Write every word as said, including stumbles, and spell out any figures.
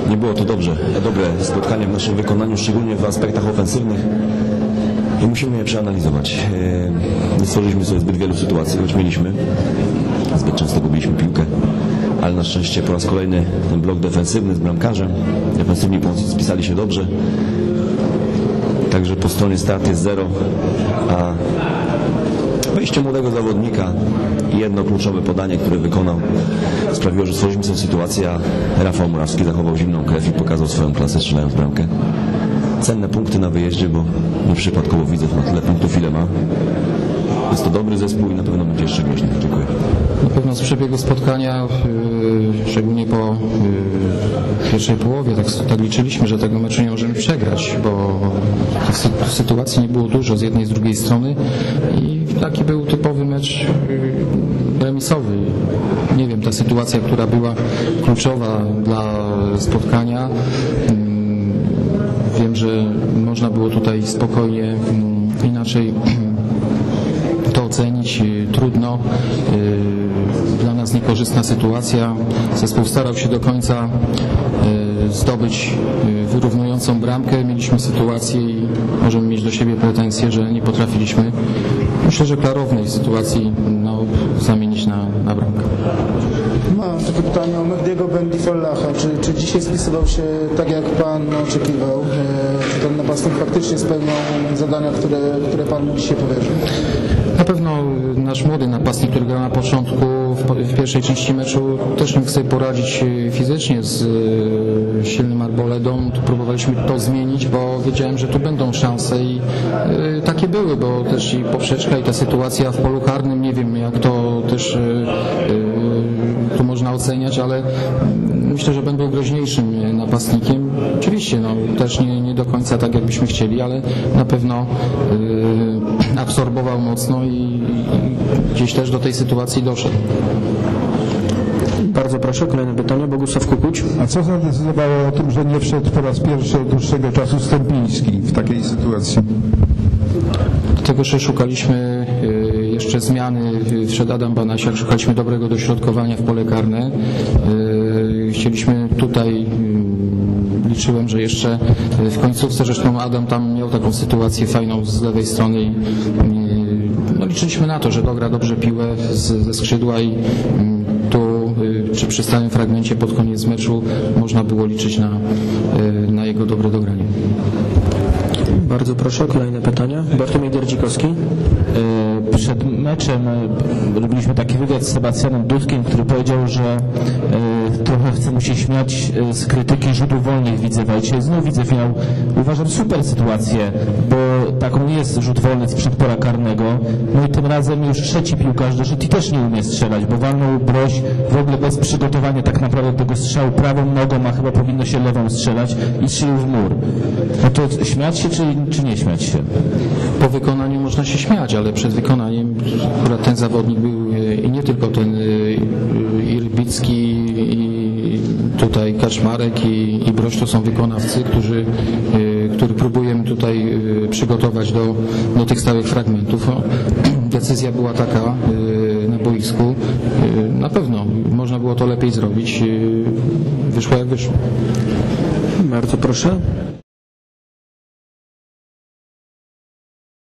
nie było to dobrze, dobre spotkanie w naszym wykonaniu, szczególnie w aspektach ofensywnych i musimy je przeanalizować. Nie stworzyliśmy sobie zbyt wielu sytuacji, choć mieliśmy, zbyt często gubiliśmy piłkę, ale na szczęście po raz kolejny ten blok defensywny z bramkarzem, defensywni pomocy spisali się dobrze, także po stronie start jest zero, a wejście młodego zawodnika i jedno kluczowe podanie, które wykonał, sprawiło, że stworzyliśmy tę sytuację, a Rafał Murawski zachował zimną krew i pokazał swoją klasę, strzelając bramkę. Cenne punkty na wyjeździe, bo nieprzypadkowo Widzew ma tyle punktów, ile ma. Jest to dobry zespół i na pewno będzie jeszcze groźny. Dziękuję. Na pewno z przebiegu spotkania, yy, szczególnie po yy, pierwszej połowie, tak, tak liczyliśmy, że tego meczu nie możemy przegrać, bo tych sytuacji nie było dużo z jednej i z drugiej strony i taki był typowy mecz yy, remisowy. Nie wiem, ta sytuacja, która była kluczowa dla spotkania, yy, wiem, że można było tutaj spokojnie yy, inaczej to ocenić. Trudno. Dla nas niekorzystna sytuacja. Zespół starał się do końca zdobyć wyrównującą bramkę. Mieliśmy sytuację i możemy mieć do siebie pretensje, że nie potrafiliśmy, myślę, że klarownej sytuacji no, zamienić na, na bramkę. Mam takie pytanie o Mehdiego Bendifallaha. Czy, czy dzisiaj spisywał się tak, jak Pan oczekiwał? Czy ten napastnik faktycznie spełniał zadania, które, które Pan dzisiaj powierzył? Na pewno nasz młody napastnik, który grał na początku w, w pierwszej części meczu, też mógł sobie poradzić fizycznie z y, silnym Arboledą. Tu próbowaliśmy to zmienić, bo wiedziałem, że tu będą szanse i y, takie były, bo też i poprzeczka i ta sytuacja w polu karnym, nie wiem jak to też y, y, tu można oceniać, ale myślę, że będą groźniejszym napastnikiem. Oczywiście no, też nie, nie do końca tak, jakbyśmy chcieli, ale na pewno y, absorbował mocno i, i gdzieś też do tej sytuacji doszedł. Bardzo proszę, kolejne pytanie. Bogusław Kukuć. A co zadecydowało o tym, że nie wszedł po raz pierwszy od dłuższego czasu Stępiński w takiej sytuacji? Dlatego, że szukaliśmy jeszcze zmiany, wszedł Adam Banasiak, szukaliśmy dobrego dośrodkowania w pole karne. Chcieliśmy tutaj, liczyłem, że jeszcze w końcówce, zresztą Adam tam miał taką sytuację fajną z lewej strony i no, liczyliśmy na to, że dogra dobrze piłę z, ze skrzydła i tu czy przy stałym fragmencie pod koniec meczu można było liczyć na, na jego dobre dogranie. Bardzo proszę, kolejne pytania. Bartłomiej Derdzikowski. Przed meczem robiliśmy taki wywiad z Sebastianem Dudkiem, który powiedział, że trochę chce mu się śmiać z krytyki rzutów wolnych Widzewa. I dzisiaj znów Widzew miał, uważam, super sytuację, bo taką nie jest rzut wolny sprzed pola karnego. No i tym razem już trzeci piłkarz doszedł i też nie umie strzelać, bo walnął Broś w ogóle bez przygotowania tak naprawdę do tego strzału prawą nogą, a chyba powinno się lewą strzelać i strzelił w mur. No to śmiać się czy, czy nie śmiać się? Po wykonaniu można się śmiać, ale przed wykonaniem akurat ten zawodnik był i nie tylko ten Irbicki i tutaj Kaczmarek i, i Broś to są wykonawcy, którzy, których próbujemy tutaj przygotować do, do tych stałych fragmentów. Decyzja była taka na boisku. Na pewno można było to lepiej zrobić. Wyszło jak wyszło. Bardzo proszę.